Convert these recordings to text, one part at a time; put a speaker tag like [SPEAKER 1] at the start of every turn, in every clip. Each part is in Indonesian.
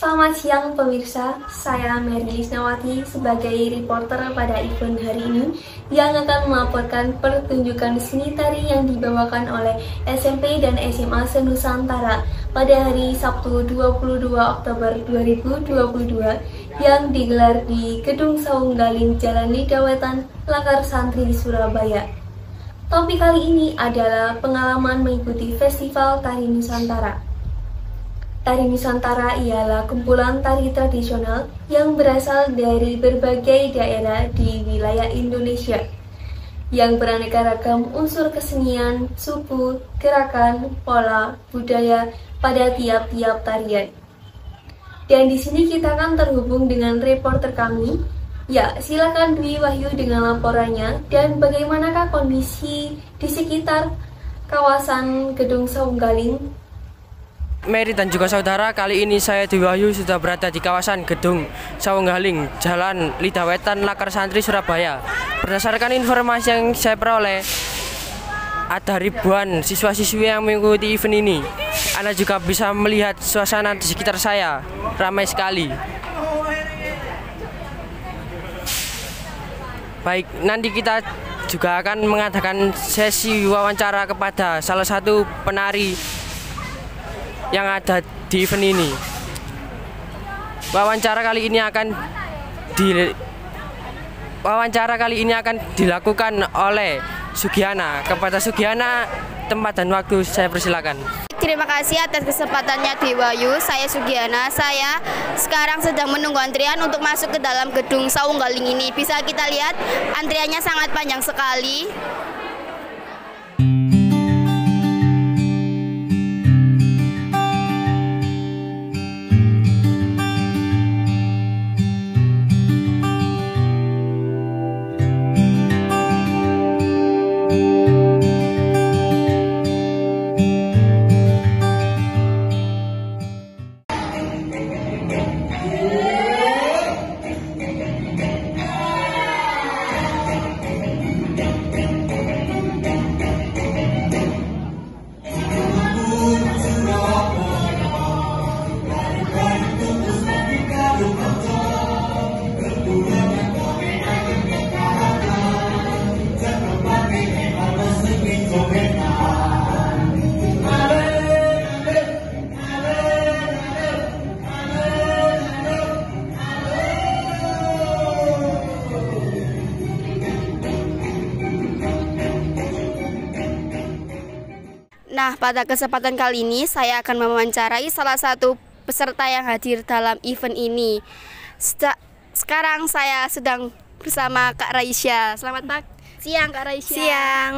[SPEAKER 1] Selamat siang pemirsa, saya Mary Lisnawati sebagai reporter pada event hari ini yang akan melaporkan pertunjukan seni tari yang dibawakan oleh SMP dan SMA se-Nusantara pada hari Sabtu 22 Oktober 2022 yang digelar di Gedung Saung Galing Jalan Lidawetan, Lakar Santri, Surabaya. Topik kali ini adalah pengalaman mengikuti Festival Tari Nusantara. Tari Nusantara ialah kumpulan tari tradisional yang berasal dari berbagai daerah di wilayah Indonesia yang beraneka ragam unsur kesenian, suku, gerakan, pola, budaya pada tiap-tiap tarian. Dan di sini kita akan terhubung dengan reporter kami. Ya, silakan Dwi Wahyu dengan laporannya dan bagaimanakah kondisi di sekitar kawasan Gedung Saung Galing.
[SPEAKER 2] Mary dan juga saudara, kali ini saya Dwi Wahyu sudah berada di kawasan Gedung Saung Galing, Jalan Lidawetan, Lakar Santri, Surabaya. Berdasarkan informasi yang saya peroleh, ada ribuan siswa-siswi yang mengikuti event ini. Anda juga bisa melihat suasana di sekitar saya, ramai sekali. Baik, nanti kita juga akan mengadakan sesi wawancara kepada salah satu penari yang ada di event ini. Wawancara kali ini akan dilakukan oleh Sugiana. Kepada Sugiana, tempat dan waktu saya persilakan.
[SPEAKER 3] Terima kasih atas kesempatannya Dwi Wahyu. Saya Sugiana. Saya sekarang sedang menunggu antrian untuk masuk ke dalam Gedung Saung Galing ini. Bisa kita lihat antriannya sangat panjang sekali. Nah, pada kesempatan kali ini saya akan mewawancarai salah satu peserta yang hadir dalam event ini. Sekarang saya sedang bersama Kak Raisya. Selamat siang Kak Raisya.
[SPEAKER 4] Siang.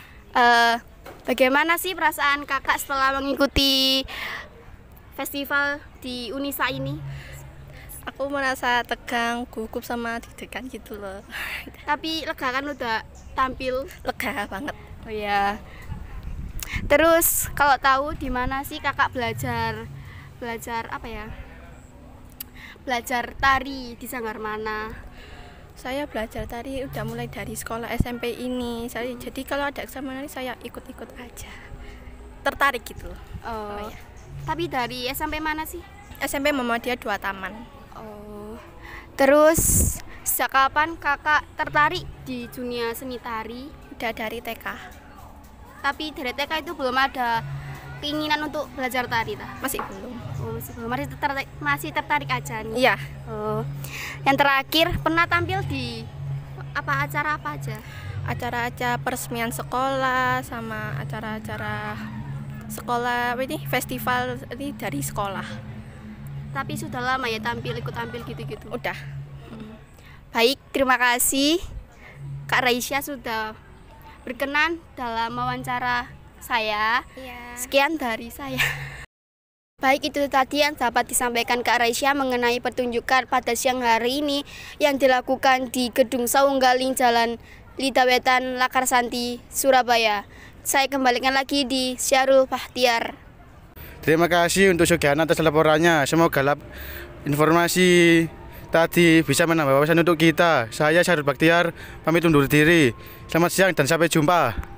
[SPEAKER 3] Bagaimana sih perasaan kakak setelah mengikuti festival di Unisa ini?
[SPEAKER 4] Aku merasa tegang, gugup sama deg-degan gitu loh.
[SPEAKER 3] Tapi lega kan udah tampil?
[SPEAKER 4] Lega banget.
[SPEAKER 3] Oh ya. Terus kalau tahu di mana sih kakak belajar apa ya? Belajar tari di sanggar mana?
[SPEAKER 4] Saya belajar tari udah mulai dari sekolah SMP ini. Jadi kalau ada eksamen saya ikut-ikut aja. Tertarik gitu loh.
[SPEAKER 3] Oh ya. Tapi dari SMP mana sih?
[SPEAKER 4] SMP Muhammadiyah 2 Taman.
[SPEAKER 3] Oh. Terus sejak kapan kakak tertarik di dunia seni tari?
[SPEAKER 4] Udah dari TK.
[SPEAKER 3] Tapi dari TK itu belum ada keinginan untuk belajar tari, tak?
[SPEAKER 4] Masih belum.
[SPEAKER 3] Oh, masih belum. Masih tertarik aja nih.
[SPEAKER 4] Iya.
[SPEAKER 3] Oh. Yang terakhir pernah tampil di acara apa aja?
[SPEAKER 4] Acara-acara peresmian sekolah sama acara-acara sekolah ini festival ini dari sekolah.
[SPEAKER 3] Tapi sudah lama ya ikut tampil gitu-gitu.
[SPEAKER 4] Udah.
[SPEAKER 3] Baik, terima kasih Kak Raisya sudah berkenan dalam wawancara saya.
[SPEAKER 4] Iya.
[SPEAKER 3] Sekian dari saya. Baik, itu tadi yang dapat disampaikan Kak Raisya mengenai pertunjukan pada siang hari ini yang dilakukan di Gedung Saung Galing Jalan Lidawetan, Lakar Santri, Surabaya. Saya kembalikan lagi di Syarul Bahtiar.
[SPEAKER 5] Terima kasih untuk Sugiana atas laporannya. Semoga informasi tadi bisa menambah wawasan untuk kita. Saya Syarul Bahtiar, pamit undur diri. Selamat siang dan sampai jumpa.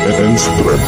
[SPEAKER 6] and spread.